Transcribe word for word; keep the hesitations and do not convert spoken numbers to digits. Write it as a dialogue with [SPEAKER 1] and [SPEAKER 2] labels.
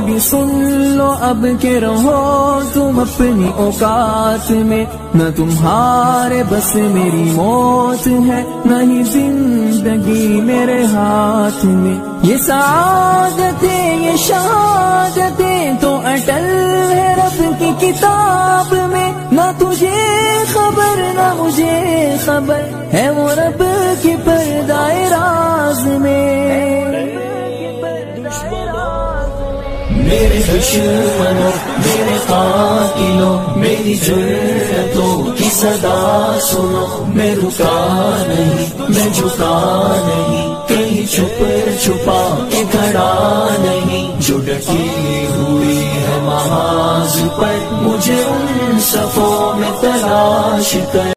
[SPEAKER 1] भी सुन लो अब के रहो तुम अपनी औकात में, न तुम्हारे बस मेरी मौत है, न ही जिंदगी मेरे हाथ में। ये सादतें ये शहादतें तो अटल है रब की किताब में, न तुझे खबर न मुझे खबर है वो रब की पर्दाए राज में। मेरे दुश्मनों मेरे कातिलों मेरी जुर्रतों की सदा सुनो, मैं रुका नहीं मैं झुका नहीं, कहीं छुप छुपा के खड़ा नहीं, जो डटी हुई है महाज पर मुझे उन सफों में तलाश कर।